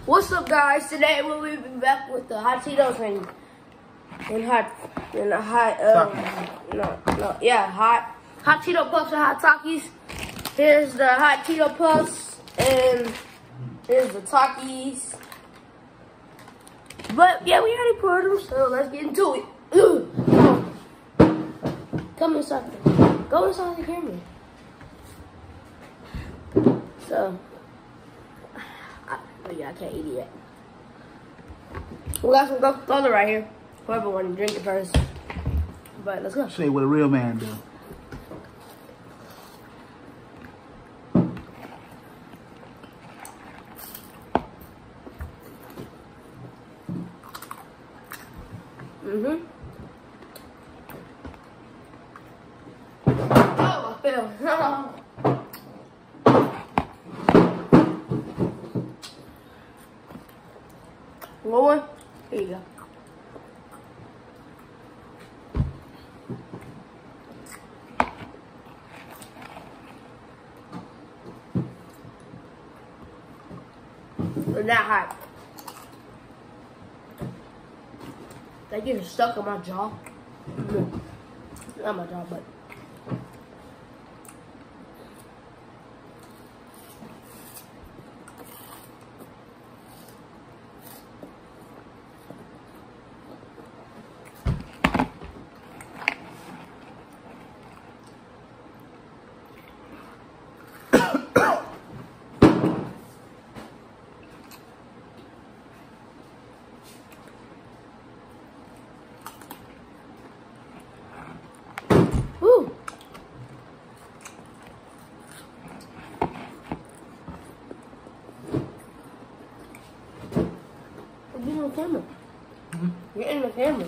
What's up, guys? Today we'll be back with the hot Cheetos hot Cheeto Puffs and hot Takis. Here's the hot Cheeto Puffs and here's the Takis. But yeah, we already poured them, so let's get into it. Come inside. Go inside the camera. So, I can't eat it yet. We got some Coca-Cola right here. Whoever wants to drink it first. But let's go. Say what a real man do. Oh, I fell. One more? Here you go. They're not hot. They get stuck on my jaw. Not my jaw, but. You're in the camera. You're in the camera.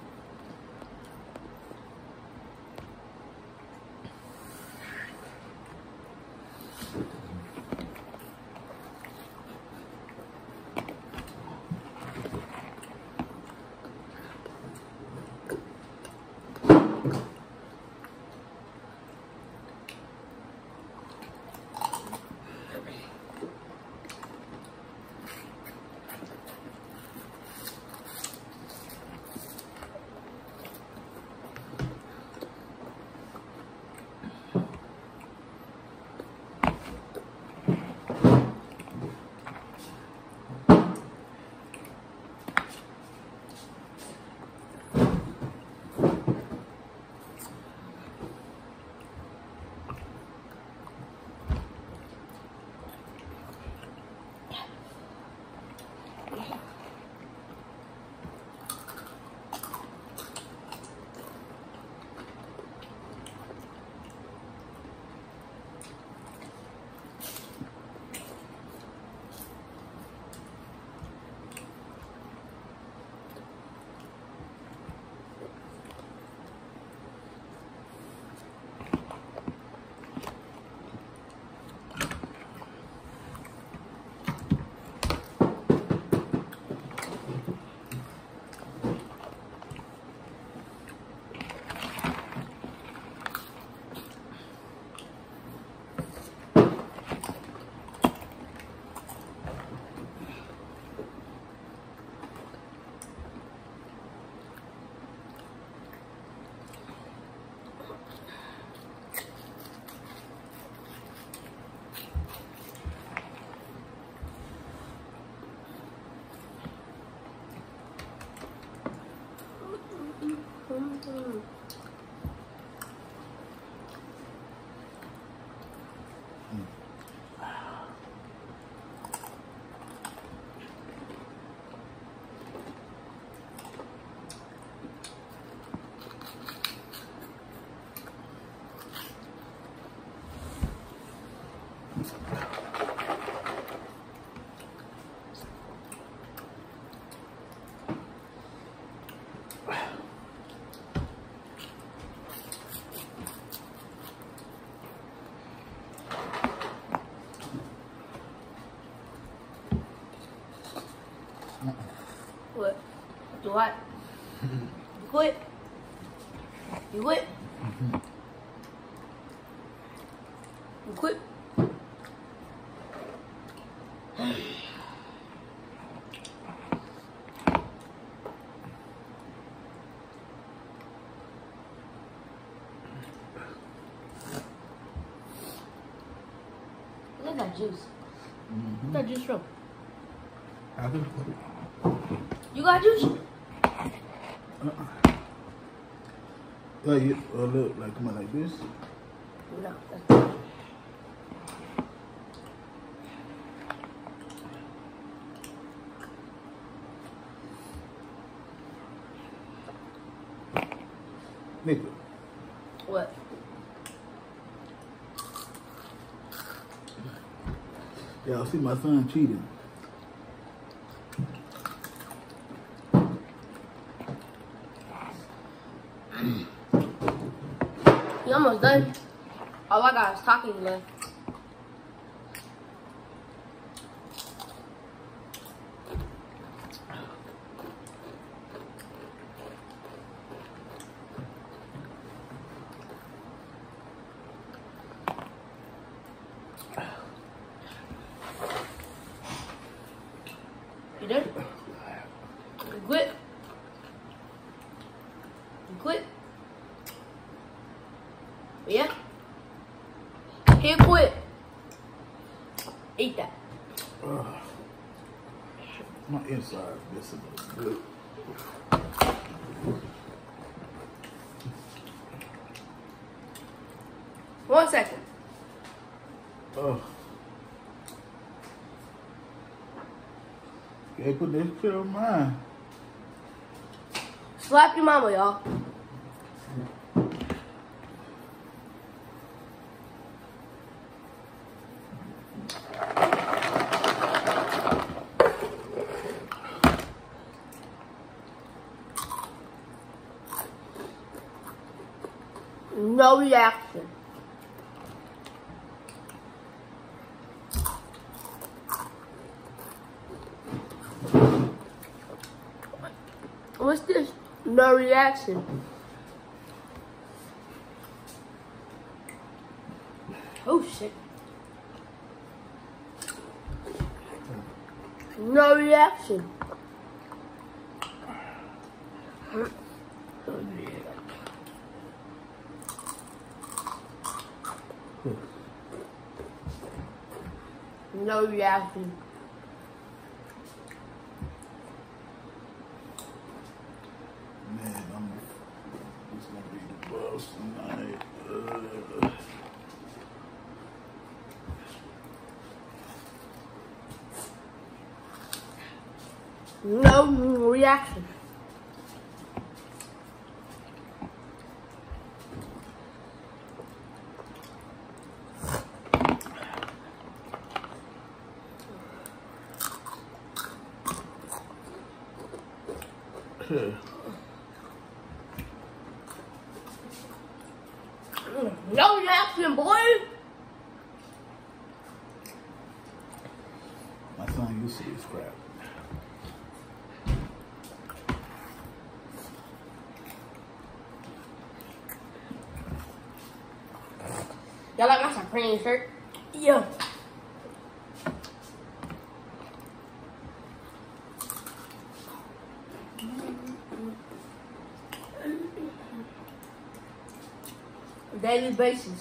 What? Do what? You quit? You quit? You quit? juice. Mm-hmm. Where's that juice from? I can put it. You got juice? Like it, look, like come on, like this. No. That's not. Nigga. What? Yeah, I see my son cheating. You almost done. All I got is talkies left. You done? You quit? You quit? Yeah? Can't quit. Eat that. My inside this is good. 1 second. Yeah, put this shit on mine. Slap your mama, y'all. No reaction. What's this? No reaction. Oh shit. No reaction. No reaction. Man, it's gonna be the boss tonight. No reaction. No reaction, boy. My son used to this crap. Y'all like my Supreme shirt? Yeah. Daily basis.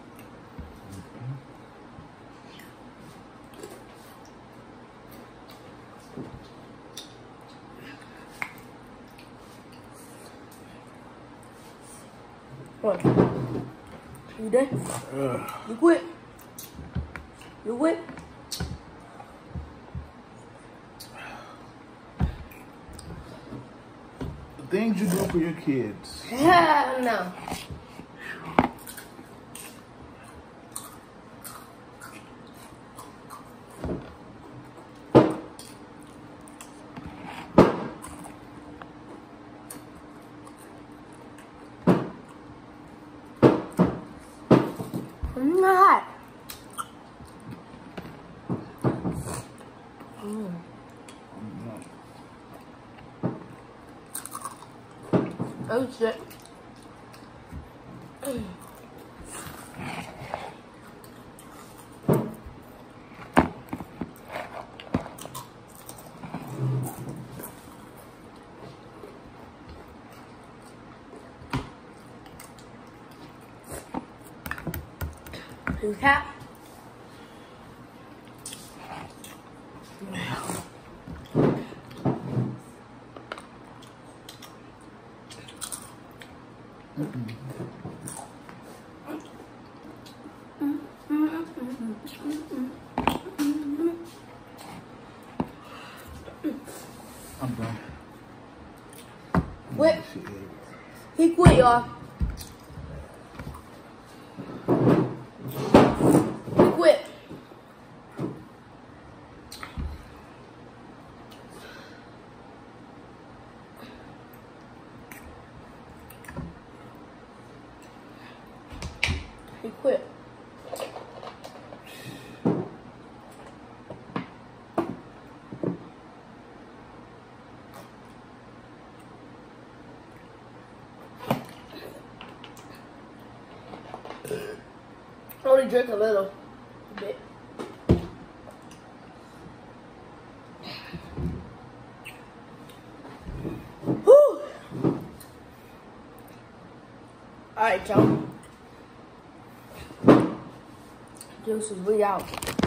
What? You done? You quit? You quit? The things you do for your kids. No. I'm not. Oh shit. You cat? I'm done. Quit. He quit, y'all. He quit. He quit. Only drink a little bit. Whew. Alright, y'all. Juices, we out.